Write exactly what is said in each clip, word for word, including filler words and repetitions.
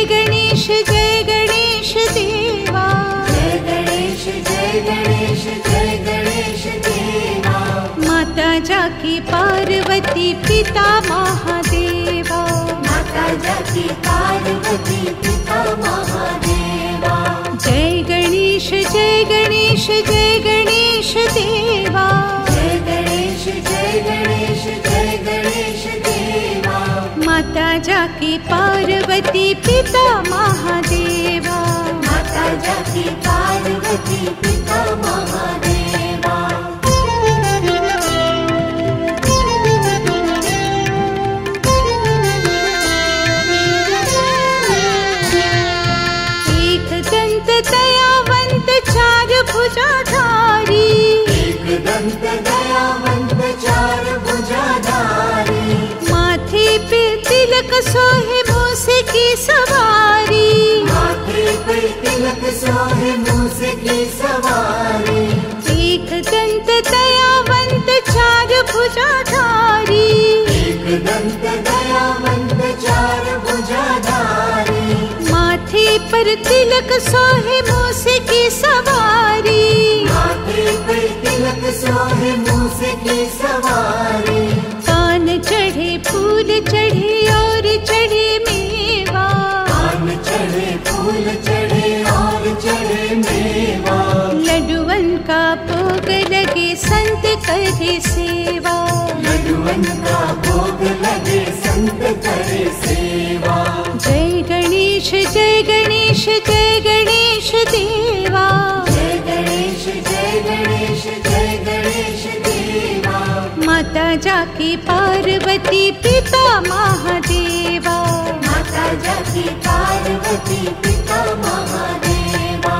जय गणेश जय गणेश देवा। जय गणेश जय गणेश जय गणेश देवा। माता जाकी पार्वती पिता महादेवा। माता जाकी पार्वती पिता महादेवा। जय गणेश जय गणेश जय गणेश देवा। जय गणेश जय गणेश जय गणेश देवा। माता जाकी पार्वती पिता महादेवा। माता जाकी पार्वती पिता महादेवा। एक दंत दयावंत चार भुजाधारी। एक दंत दयावंत चार भुजाधारी। माथे पे तिलक सोहे मूसे की सवारी। माथे पे तिलक सोहे मूसे की सवारी। एक दंत दयावंत चार भुजाधारी। एक दंत दयावंत चार भुजाधारी। माथे पर तिलक सोहे मूसे की सवारी। माथे पे तिलक सोहे मूसे की सवारी। कान चढ़े फूल चढ़े और चढ़े मेवा। कान चढ़े फूल चढ़े और चढ़े मेवा। लड्डुअन का भोग लगे संत करे सेवा। लड्डुअन का भोग लगे संत करे सेवा। जय गणेश जय गणेश जय गणेश देवा। जय गणेश जय गणेश जय गणेश देवा। माता जाकी पार्वती पिता महादेवा। माता जाकी पार्वती पिता महादेवा।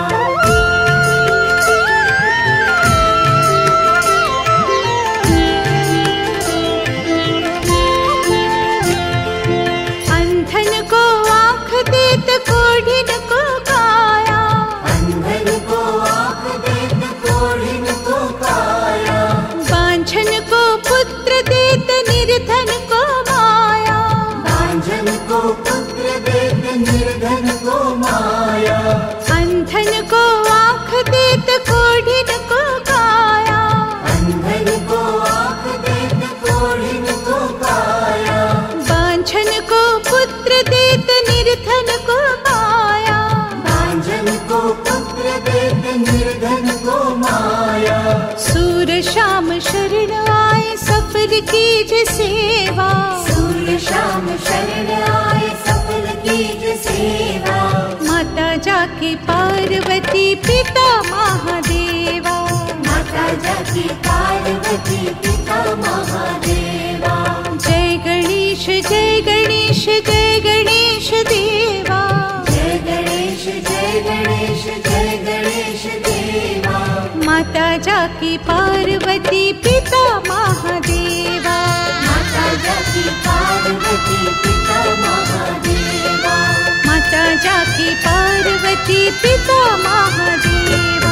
अंधन को आँख देत कोढ़िन को काया। अंधन को आँख देत कोढ़िन को काया। बांझन को पुत्र देत निर्धन को माया। बांझन को पुत्र देत निर्धन को माया। अंधन को आँख देत कोढ़िन को काया। अंधन को आँख देत कोढ़िन को काया। बांझन को पुत्र देत निर्धन को माया। बांझन को पुत्र देत निर्धन को माया। सूर श्याम शरण आए सफल कीज सेवा। सूर्य शाम शरण आए सफल कीज सेवा। माता जाकी पार्वती पिता महादेवा। माता जाकी पार्वती पिता महादेवा। जय गणेश जय गणेश जय गणेश देवा। जय गणेश जय गणेश जय गणेश देवा। माता जाकी पार्वती पिता महादेवा। माता जाकी पार्वती पिता महादेवा। माता जाकी पार्वती पिता महादेवा।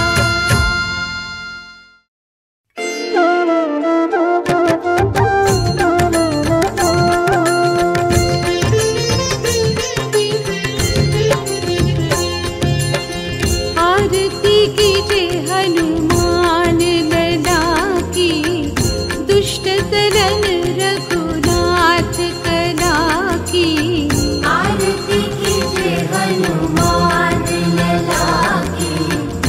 आरती कीजे हनुमान लला की। दुष्ट दलन रघुनाथ कला की। आरती कीजे हनुमान लला की।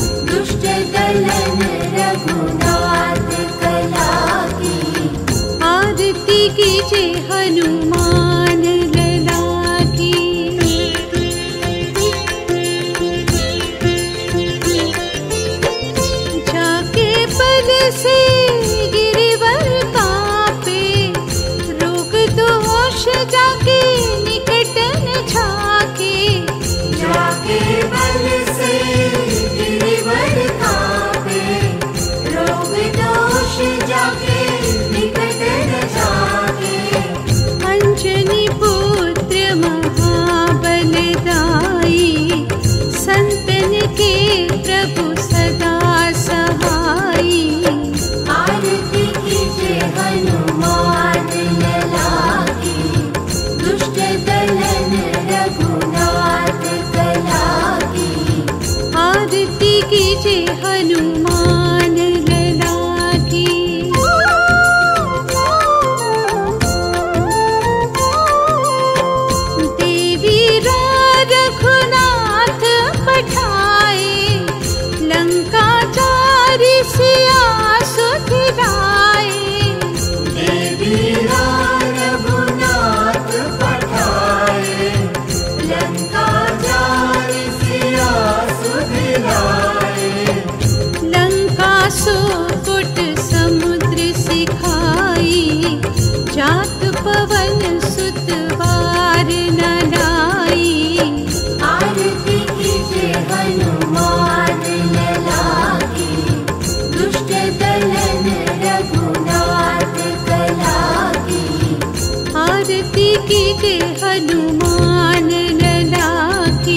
कीजे हनुमान लला की।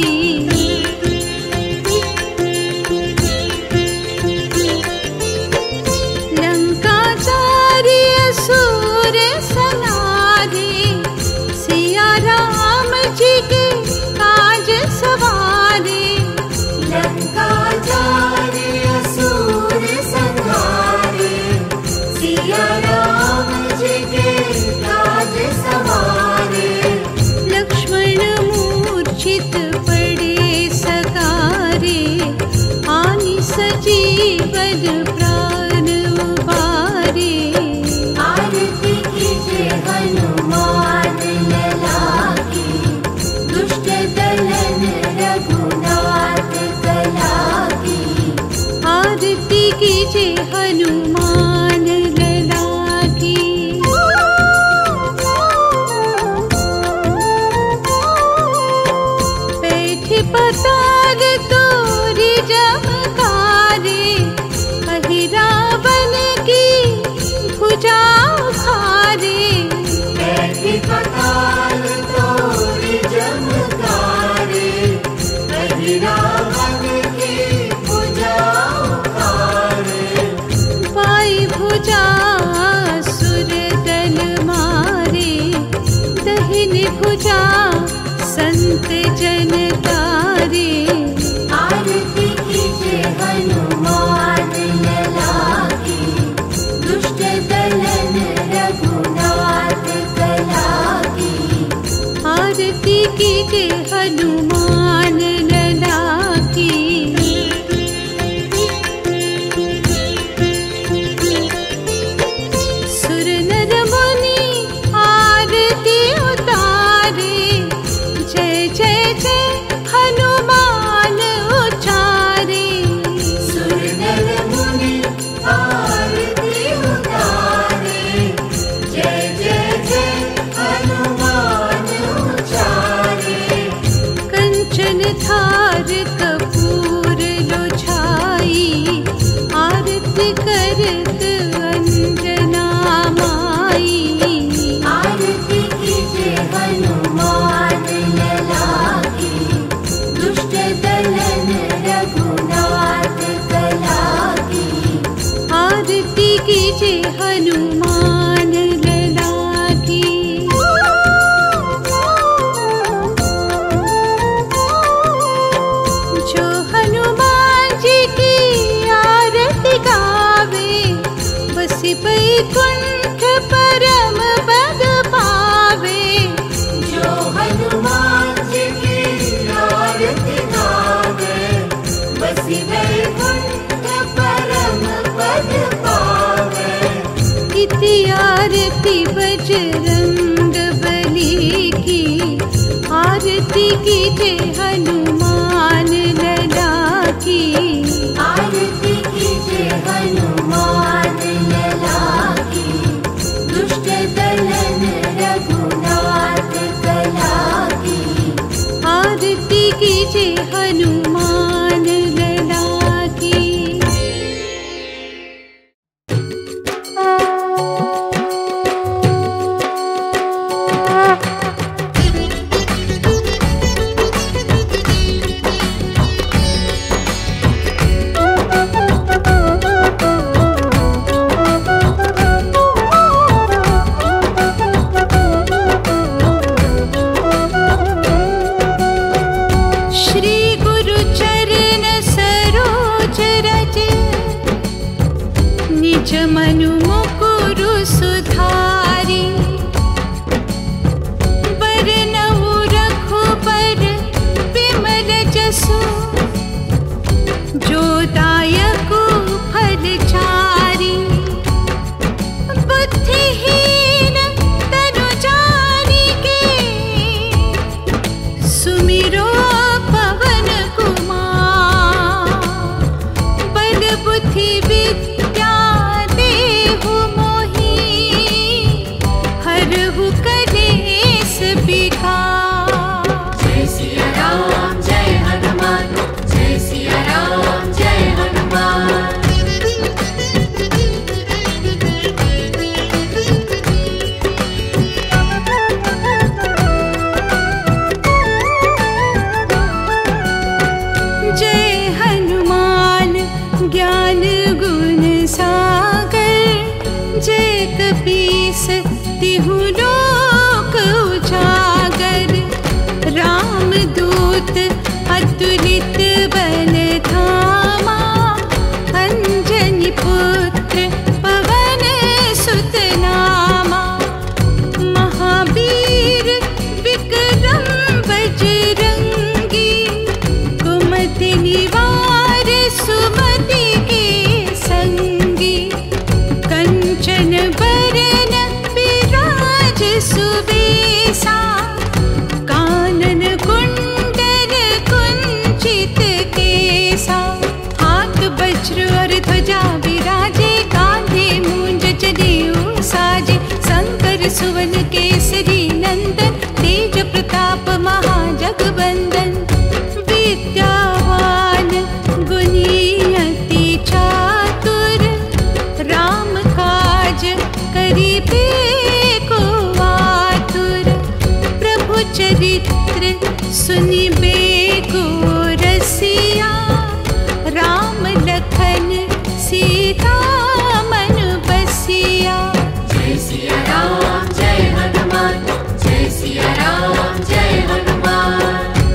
लंका सारी असुर संहारे, सिया राम जी के काज सवारे। लंका जारी असुर संहारे, सिया राम जी के काज सवारे। लक्ष्मण मूर्छित पड़े सकारे, आनि सजीवन प्राण उबारे। आरती कीजे हनुमान लला की, दुष्ट दलन रघुनाथ कला की। आरती कीजे हनुमान लला की। बैठे पताल तोरी जमकारे, कही रावण की भुजा उखारे। बैठी पताल तोरी जमकारे, कही रावण की भुजा उखारे। बाई भुजा सुर दल मारे, दहिनी भुजा संत जन तारे। आरती कीजे हनुमान लला की, दुष्ट दलन रघुनाथ कला की। आरती कीजे हनुमान लला की। सुर नर मुनि आरती उतारे, जय जय जय हनुमान उचारे। सुर नर मुनि आरती उतारे, जय जय जय हनुमान उचारे। कंचन थार कपूर लोछाई, आरती करत अंजना माई। आरती कीजे हनुमान लला की, दुष्ट दलन रघुनाथ कला की। आरती कीजे हनुमान लला की। जो हनुमान जी की आरती गावे, बसी बैकुंठ परम पद पावे। जो हनुमान जी की आरती गावे, बसी वैकुंठ परम पद पावे। इति आरती बजरंग बली की, आरती कीजे हनुमान लला की। आरती कीजे हनुमान लला की, दुष्ट दलन रघुनाथ कला की। आरती कीजे हनुमान लला की। श्री गुरु चरण सरोज रज, निज मनु मुकुरु सुधारी। बरनहु रघुबर बिमल जसु, जो दायकु फलचारी। बुद्धिहीन तनु जानिके, सुमिरो पवन कुमार। बल बुद्धि विद्या देहु अतुलित बल धामा, अंजनी पुत्र पवन सुत नामा। महावीर विक्रम बजरंगी, कुमति निवार सुमति के संगी। कंचन बरन विराज सुबेसा, कानन कुंडल कुंचित केसा। हाथ वज्र और ध्वजा विराजे, कांधे मूंज जनेऊ साजे। शंकर सुवन केसरी नंदन, तेज प्रताप महाजगवंदन। विद्यावान गुणी अति चातुर, राम काज करिबे को आतुर। प्रभु चरित्र सुनिबे को रसिया, राम लखन सीता मन बसिया। जय सिया राम जय हनुमान, जय सिया राम जय हनुमान।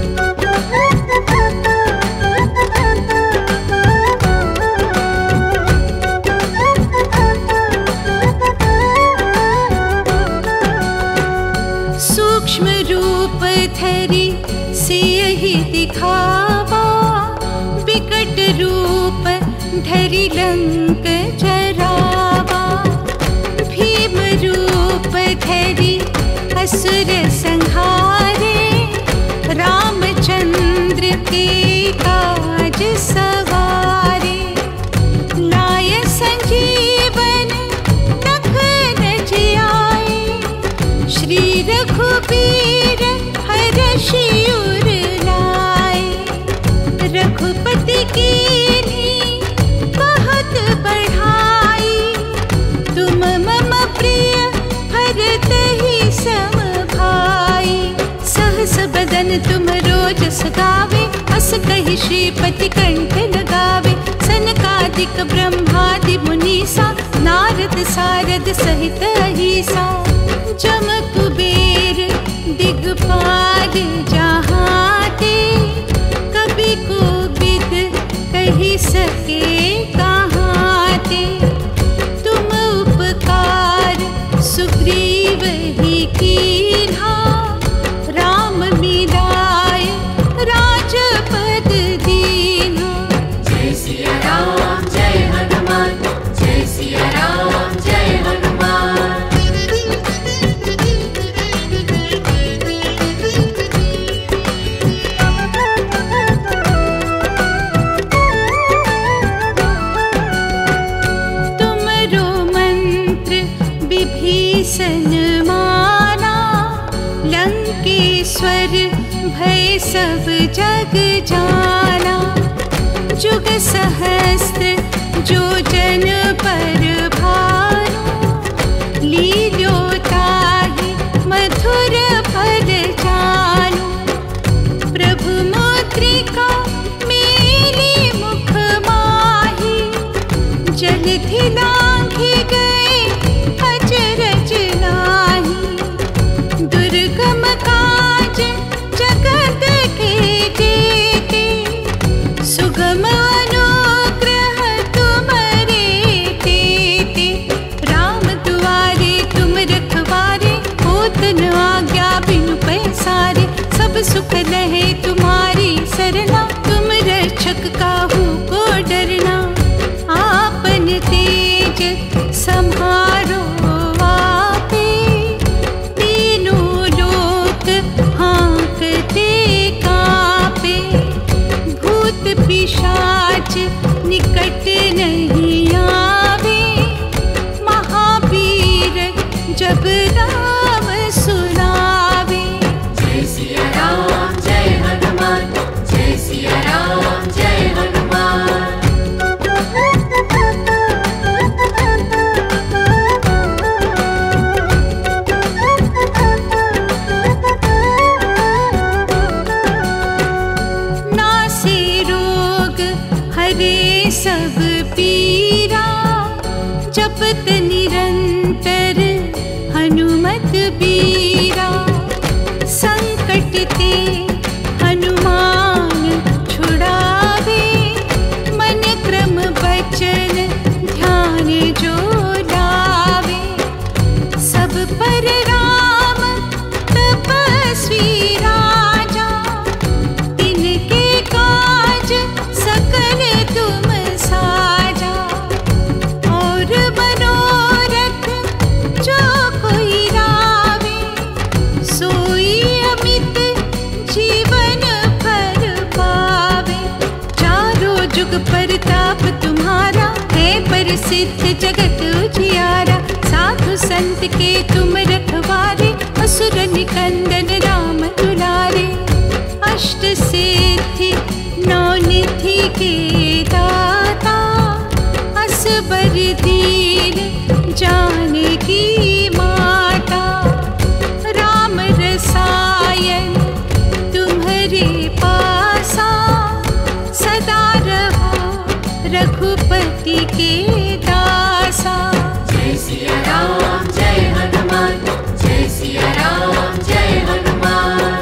सूक्ष्म रूप धरि सियहि दिखावा, विकट रूप धरि लंक जरावा। भीम रूप धरि असुर संहारे, रामचंद्र के काज सवारे। लाय संजीवन लखन जियाए, श्री रघुबीर हरषि उर लाए। रघुपति कीन्ही बहुत बढ़ाई, तुम मम प्रिय भरतहि सम भाई। सहस बदन तुम रोजस गावे, अस कहि श्रीपति कंठ लगावे। सनकादिक ब्रह्मादि मुनीसा, नारद सारद सहित अहिसा। जम कुबेर दिगपाल जहाते, कवि कोविद कहि सके कहाते। तुम उपकार सुग्रीव ही कीन्हा, राम मिलाय राजपद दीन्हा। जय सिया राम जय हनुमान, जय सिया राम जय हनुमान। तुमरो मंत्र विभीषण माना, लंकेश्वर भय सब जग जाना। जुग सहस्त्र जो जन पर भानु, लील्योताहि मधुर फल जानु। प्रभु मुद्रिका मेली मुख माही, जलधि लांघि गए अचरज नाही। दुर्गम काज जगत के जेते, सुगम अनुग्रह तुम्हारे तेते। राम दुआरे तुम रखवारे, होत न आज्ञा बिनु पैसारे। सब सुख लहे तुम्हारी सरना, तुम रक्षक काहू को डरना। आपन तेज सम्हारो आपे, तीनों लोक हाँकते काँपे। भूत पिशाच निकट नहीं आवे, महावीर जब नाम सुनावे। जय सिया राम जय हनुमान, जय सिया राम जय हनुमान। नासे रोग हरे सब पीरा, जपत निरंतर हनुमत बीरा। संकट ते हनुमान सिद्ध जगत उजियारा, साधु संत के तुम रखवारे, असुर निकंदन राम दुलारे। अष्ट सिद्धि नौ निधि के दाता, असबर दीन जानकी माता। राम रसायन तुम्हारे पासा, सदा रहो रघुपति के दासा। जय सिया राम जय हनुमान, जय सिया राम जय हनुमान।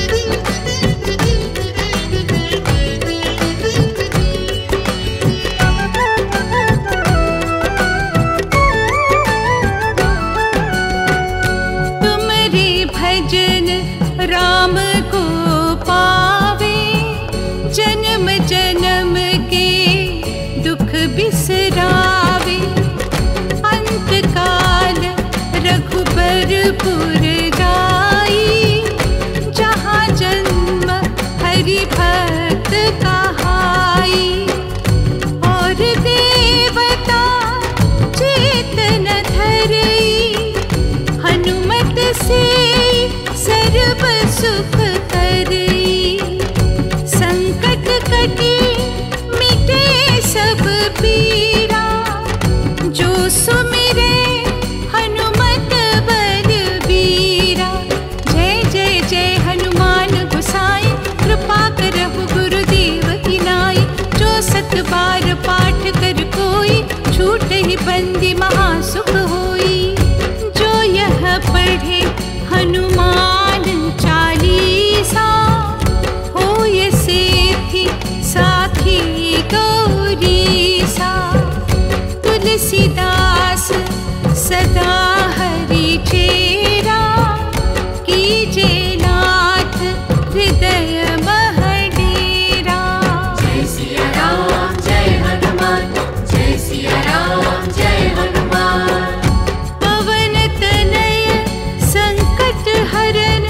तुम्हारे भजन राम को पावे, जन्म जन्म के दुख बिसरावे। अंत काल रघुबरपुर जाई, जहाँ जन्म हरि भक्त कहाई। और देवता चेतन धरई, हनुमत से सर्व सुख करई। संकट कटे मिटे सब पीरा, जो सुमिरे हनुमत बलबीरा। जय जय जय हनुमान गोसाई, कृपा करहु गुरुदेव की नाई। जो सत बार पाठ कर कोई, छूटहि बंदी महासुख होई। जो यह पढ़े हनुमान चालीसा, होय सिद्धि साखी गौरीसा। तुलसीदास सदा हरि चेरा, कीजे नाथ हृदय महडेरा। जय सिया राम जय हनुमान, जय सिया राम जय हनुमान। पवन तनय संकट हरन,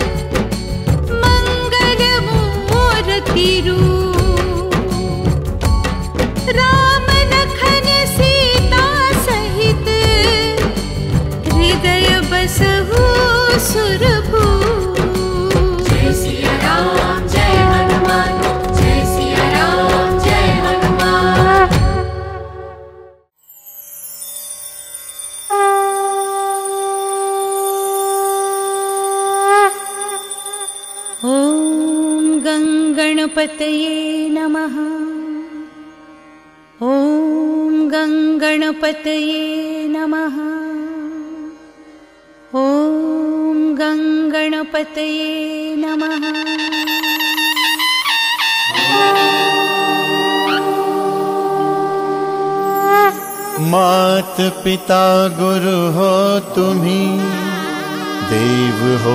मंगल मूर्ति रूप। राम लखन सीता सहित, हृदय बसहु सुरभूप। जय सिया राम जय हनुमान, जय सिया राम जय हनुमान। ॐ गङ्गणपतये नमः। ॐ गङ्गणपतये नमः। ॐ गङ्गणपतये नमः। मात पिता गुरु हो तुम्ही, देव हो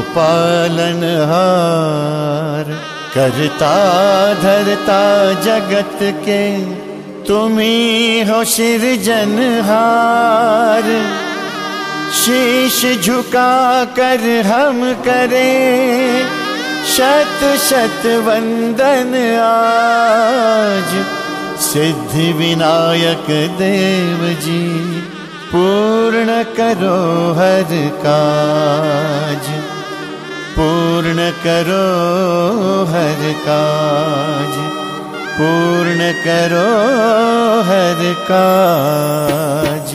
पालनहार। करता धरता जगत के, तुम्ही हो सिरजनहार। शीश झुका कर हम करें, शत शत वंदन आज। सिद्धि विनायक देव जी, पूर्ण करो हर काज। पूर्ण करो हर काज, पूर्ण करो हर काज।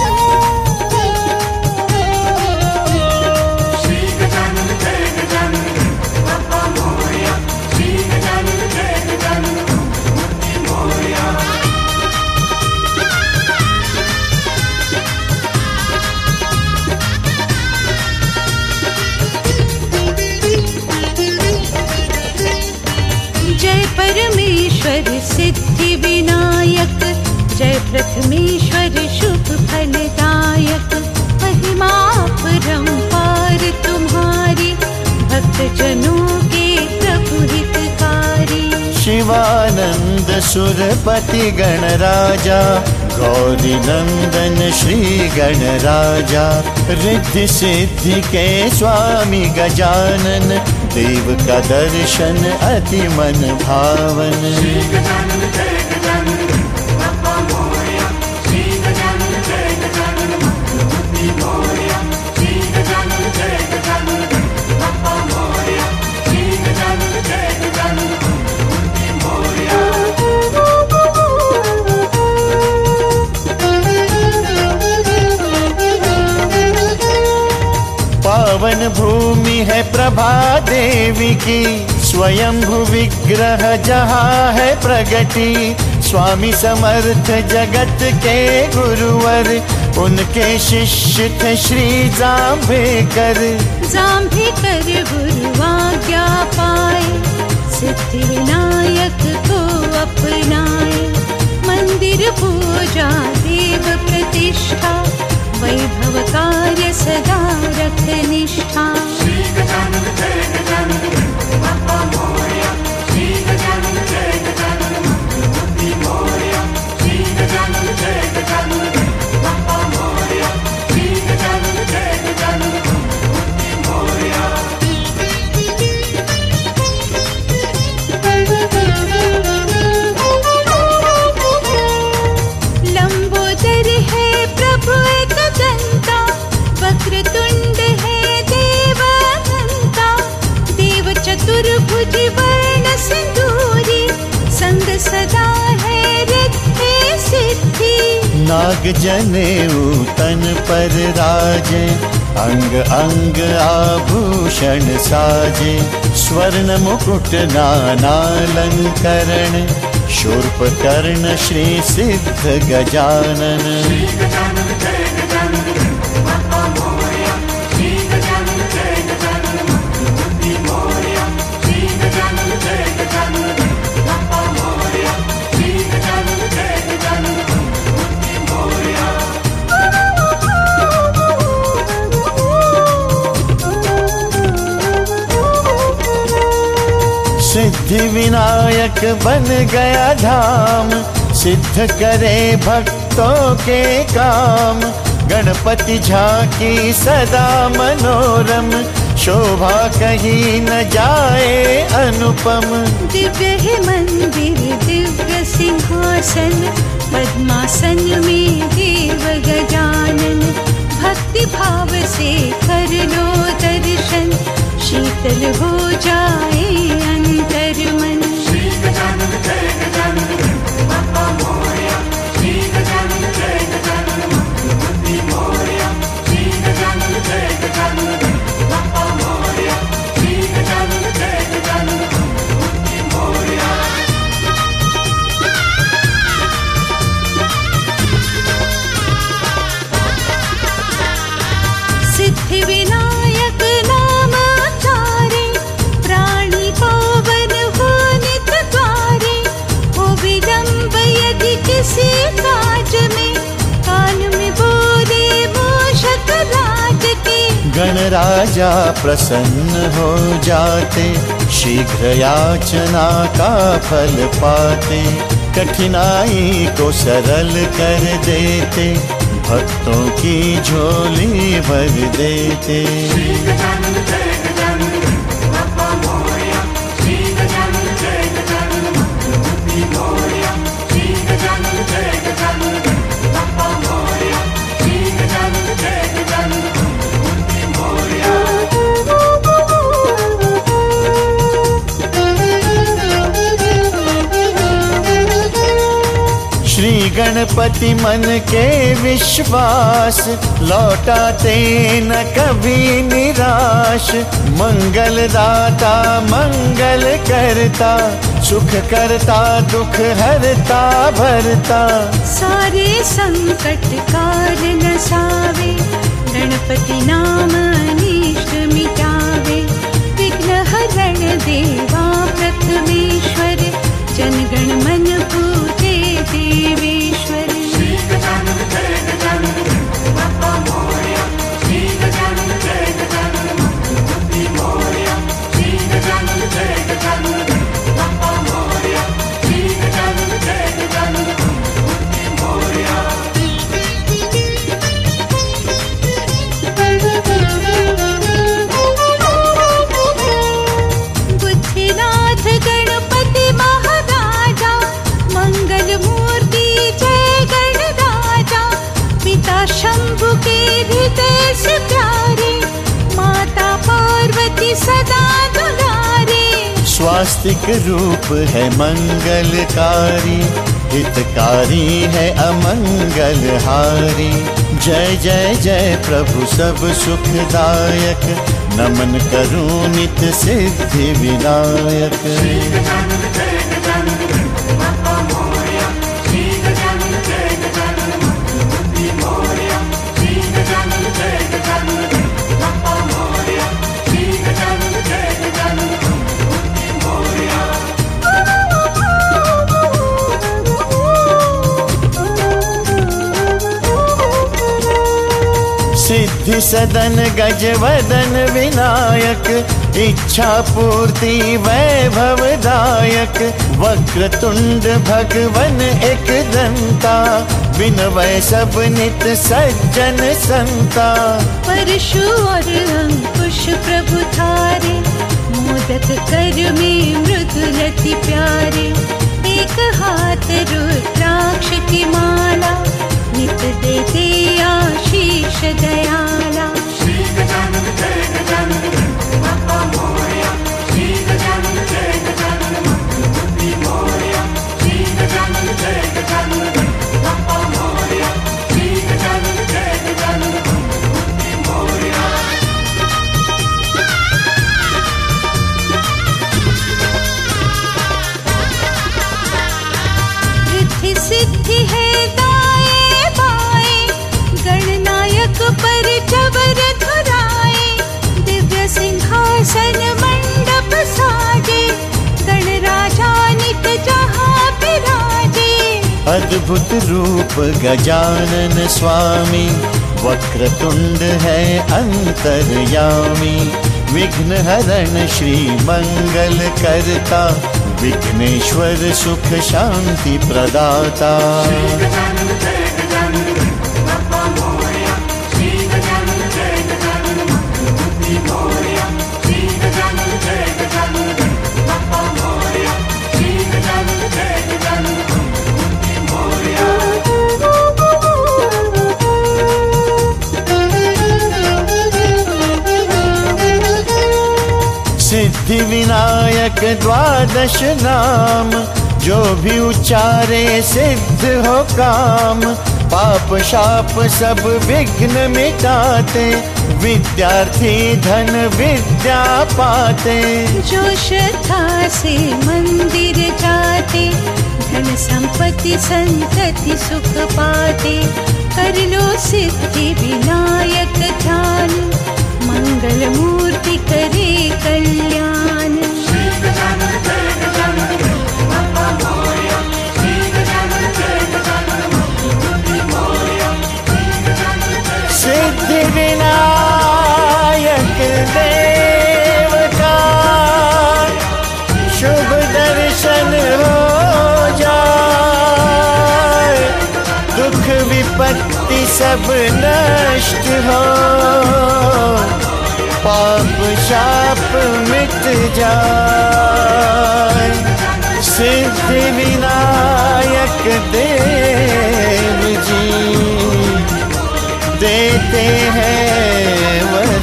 जय परमेश्वर सिद्धि विनायक, जय प्रथमेश्वर शुभ फलदायक। महिमा परंपार तुम्हारी, भक्त जनों के प्रभु हितकारी। शिवानंद सुरपति गणराजा, गौरी नंदन श्री गणराजा। रिद्धि सिद्धि के स्वामी गजानन, देव का दर्शन अति मन भावन। श्री गजानन जय गजानन, बाप्पा मोरया। श्री गजानन है प्रभा देवी की, स्वयंभू विग्रह जहाँ है प्रगति। स्वामी समर्थ जगत के गुरुवर, उनके शिष्य थे श्री जाम्भेकर। जाम्भेकर गुरु आज्ञा पाए, सिद्धि विनायक को अपनाए। मंदिर पूजा देव प्रतिष्ठा, वैभव कार्य सदा रख निष्ठा। श्री गजानन जय गजानन बाप्पा मोरया, श्री गजानन जय गजानन मंगलमूर्ति मोरया, श्री गजानन जय गजानन बाप्पा मोरया, श्री गजानन जय गजानन मंगलमूर्ति मोरया। लंबोदर है प्रभु एक दंता, वक्रतुंड है देवदंता। देव चतुर्भुज वर्ण सिंदूरी, संग सदा है रिद्धि सिद्धि। नाग जनेऊ तन पर राजे, अंग अंग आभूषण साजे। स्वर्ण मुकुट नानालंकरण, शूर्पकर्ण श्री सिद्ध गजानन। श्री गजानन जय गजानन बाप्पा मोरया, श्री गजानन जय गजानन मंगलमूर्ति मोरया, श्री गजानन जय गजानन बाप्पा मोरया, श्री गजानन जय गजानन मंगलमूर्ति मोरया। सिद्धि विनायक बन गया धाम, सिद्ध करे भक्तों के काम। गणपति झांकी सदा मनोरम, शोभा कहीं न जाए अनुपम। दिव्य है मंदिर दिव्य सिंहासन, पद्मासन में देव गजानन। भक्ति भाव से कर लो दर्शन, शीतल हो जाए अंतर मन। श्री गजानन जय गजानन बाप्पा मोरया, श्री गजानन जय गजानन मंगलमूर्ति मोरया, श्री गजानन जय गजानन बाप्पा मोरया, श्री गजानन जय गजानन मंगलमूर्ति मोरया। सिद्धि विनायक नाम उच्चारे, प्राणी पावन हो नित द्वारे। हो विलंब यदि किसी काज में, कान में बोले मूषक राज के। गणराजा प्रसन्न हो जाते, शीघ्र याचना का फल पाते। कठिनाई को सरल कर देते, भक्तों की झोली भर देते। श्री गजानन जय गजानन बाप्पा मोरया, श्री गजानन जय गजानन मंगलमूर्ति मोरया, श्री गजानन जय गजानन बाप्पा मोरया, श्री गजानन जय गजानन मंगलमूर्ति मोरया। श्री गणपति मन के विश्वास, लौटाते न कभी निराश। मंगल दाता मंगल करता, सुख करता दुख हरता भरता। सारे संकट काल नसावे, गणपति नाम अनिष्ट मिटावे। विघ्न हरण देवा प्रथमेश्वर, जनगण मन पूजे देवेश्वर। श्री गजानन जय गजानन बाप्पा मोरया, श्री गजानन जय गजानन मंगलमूर्ति मोरया, श्री गजानन जय गजानन बाप्पा मोरया, श्री गजानन जय गजानन मंगलमूर्ति मोरया। बुद्धिनाथ गणपति महाराजा, मंगल मूर्ति जय गणराजा। पिता शंभु के हृदय से प्यारे, माता पार्वती सदा दुलारे। स्वास्तिक रूप है मंगलकारी, हितकारी है अमंगलहारी। जय जय जय प्रभु सब सुखदायक, नमन करूं नित सिद्धि विनायक। सिद्धि सदन गजवदन विनायक, इच्छा पूर्ति वैभव दायक। वक्रतुंड भगवन एक दंता, विनवै सब नित सज्जन संता। परशु और अंकुश प्रभु थारे, मोदक कर में मृदुलति प्यारे। एक हाथ रुद्राक्ष की माला, नित देते आशीष दयाला। श्री गजानन जय गजानन बाप्पा मोरया, श्री गजानन जय गजानन बुद्धि मोरया। श्री गजानन जय गजानन बाप्पा मोरया, श्री गजानन जय गजानन बुद्धि मोरया। रिद्धि सिद्धि है दाएं बाएं, गणनायक पर जबर धुराए। दिव्य सिंहासन मंडप साजे, गणराजा नित जहाँ विराजे। अद्भुत रूप गजानन स्वामी, वक्रतुंड है अंतर्यामी। विघ्न हरण श्री मंगल करता, विघ्नेश्वर सुख शांति प्रदाता। श्री गजानन जय गजानन बाप्पा मोरया, श्री गजानन जय गजानन बुद्धि मोरया। श्री गजानन जय गजानन बाप्पा मोरया, श्री गजानन जय गजानन बुद्धि मोरया। सिद्धि विनायक द्वादश नाम, जो भी उच्चारे सिद्ध हो काम। पाप शाप सब विघ्न मिटाते, विद्यार्थी धन विद्या पाते। जो श्रद्धा से मंदिर जाते, धन संपत्ति संतति सुख पाते। कर लो सिद्धि विनायक ध्यान, मंगल मूर्ति करे कल्याण। श्री गजानन जय गजानन बाप्पा मोरया, श्री गजानन जय गजानन बुद्धि मोरया। श्री गजानन जय सिद्धि विनायक देव का शुभ दर्शन हो जाए। दुख विपत्ति सब नष्ट हो, पाप शाप मिट जाए। सिद्धि विनायक देव जी देते हैं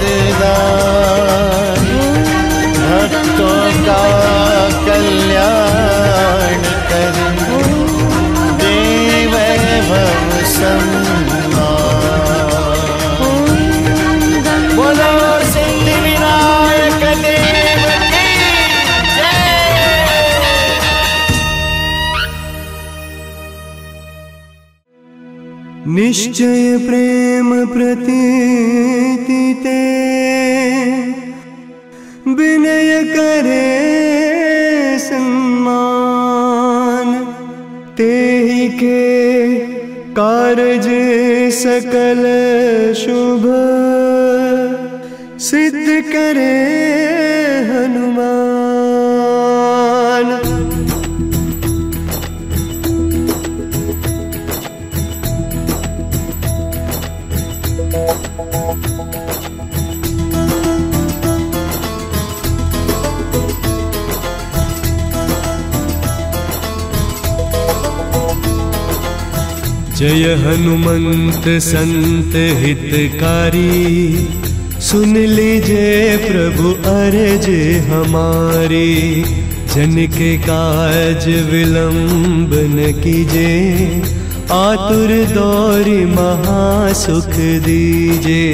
वरदान, भक्तों का कल्याण करें, दे वैभव सम्मान। बोलो सिद्धि विनायक देव की जय। निश्चय प्रेम प्रतीति ते, विनय करे सम्मान। तेहि के कारज सकल शुभ, सिद्ध करे हनुमान। जय हनुमंत संत हितकारी, सुन लीजिए प्रभु अर्ज हमारी। जन के काज विलंब न कीजे, आतुर दौरि महासुख दीजे।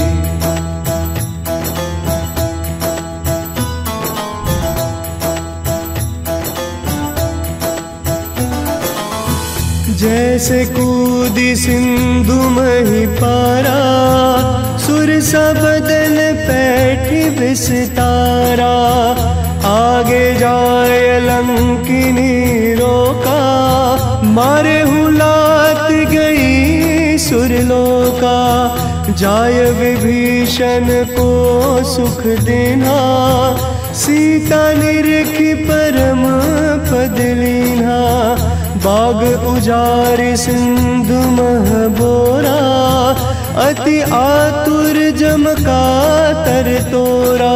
जैसे कूदी सिंधु मही पारा, सुर सबदन पैठी विस्तारा। आगे जाए लंकिनी रोका, मारे हुलात गई सुरलोका। जाय विभीषण को सुख देना, सीता निरखी परम पद लीना। बाग उजारि सिंधु मह बोरा, अति आतुर जमका तर तोरा।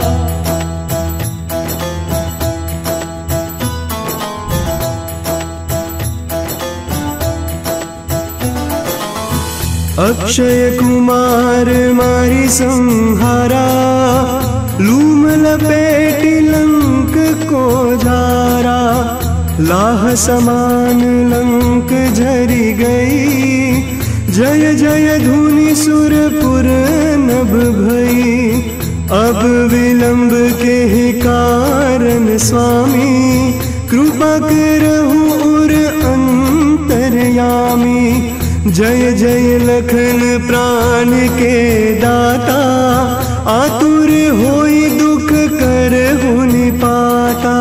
अक्षय कुमार मारी संहारा, लूम लपेटी लंक को जारा। लाह समान लंक झरी गई, जय जय धुनि सुरपुर नभ भई। अब विलंब के कारण स्वामी, कृपा करहु उर अंतरयामी। जय जय लखन प्राण के दाता, आतुर होई दुख करहु निपाता।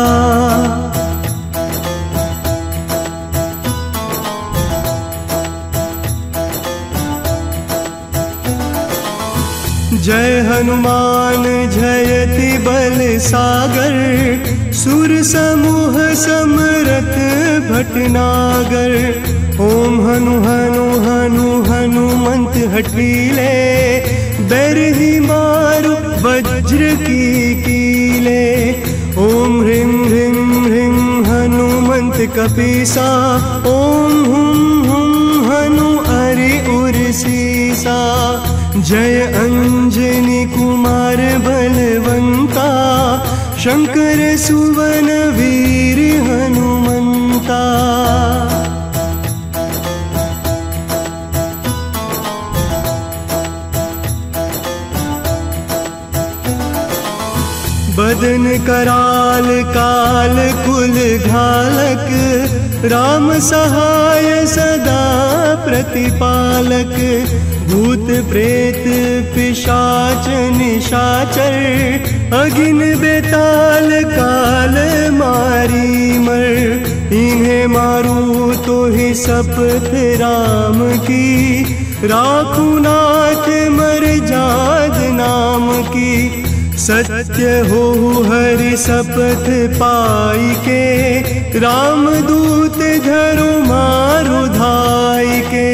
जय हनुमान जयति बल सागर, सुर समूह समरथ भटनागर। ओम हनु हनु हनु हनुमंत हठीले, बैरही मारु वज्र की कीले। ओम ह्रीं ह्रीं ह्रीं हनुमंत कपीसा, ओम हुम हुम हनु अरि उर सीसा। जय अंजनी कुमार बलवंता, शंकर सुवन वीर हनुमंता। बदन कराल काल कुल घालक, राम सहाय सदा प्रतिपालक। भूत प्रेत पिशाच निशाचर, अगिन बेताल काल मारी मर। इन्हें मारू तो ही शपथ राम की, राखू नाथ मर जाद नाम की। सत्य हो हरि शपथ पाई के, राम दूत धरु मारु धाई के।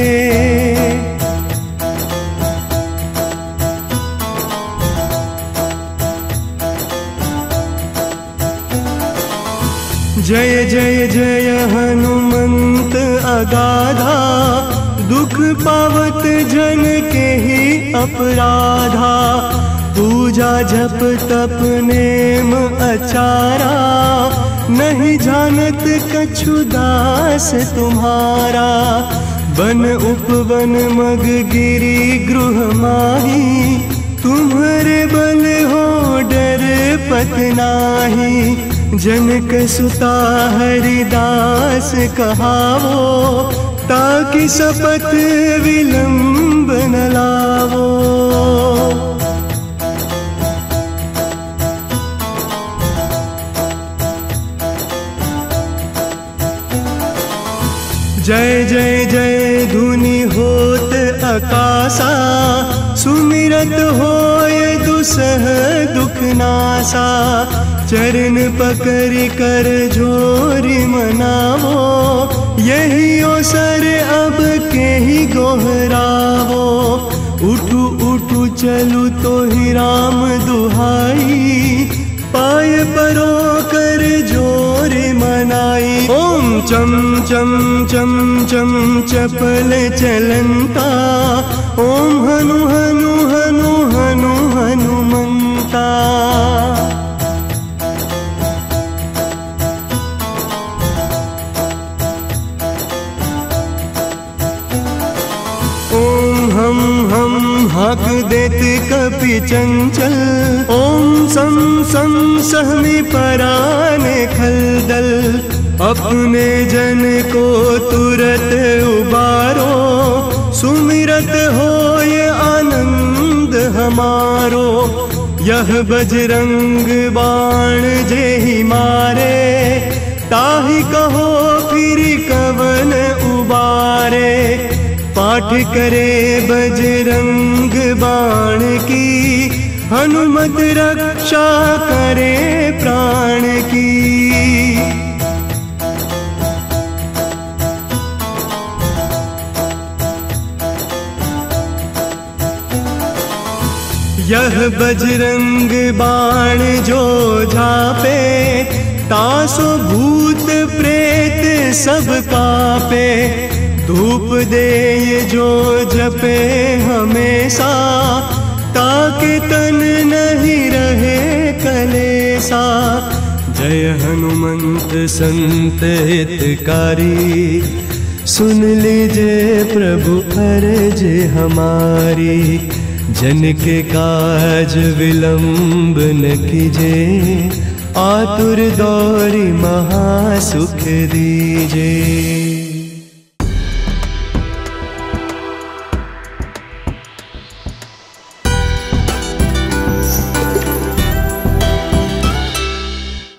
जय जय जय हनुमंत अगाधा, दुख पावत जन के ही अपराधा। पूजा जप तप नेम अचारा, नहीं जानत कछु दास तुम्हारा। बन उपवन मग गिरी गृह माही, तुम्हारे बल हो डर पत नाही। जनक सुता हरिदास कहावो, ताकि शपथ विलंब न लावो। जय जय जय धुनि होत आकाशा, सुमिरत होय दुसह दुख नासा। चरण पकड़ कर जोरी मनावो, यही अवसर अब के ही गोहरावो। उठू उठू चलू तो ही राम दुहाई, पाय परो कर जोरी मनाई। ओम चम चम चम चम चपल चलंता, ओम हनु हनु हनु हनु हनुमंता। हाक देत कपि चंचल, ओम सम सम सहमी पराने खलदल। अपने जन को तुरत उबारो, सुमिरत होय आनंद हमारो। यह बजरंग बाण जेहि मारे, ताहि कहो फिर कवन उबारे। पाठ करे बजरंग बाण की, हनुमत रक्षा करे प्राण की। यह बजरंग बाण जो झापे, तासो भूत प्रेत सब कापे। धूप दे ये जो जपे हमेशा, ताके तन नहीं रहे कलेसा। जय हनुमंत संत हितकारी, सुन लीजिए प्रभु अर्ज हमारी। जन के काज विलंब न कीजिए, आतुर दौरी महासुख दीजिए।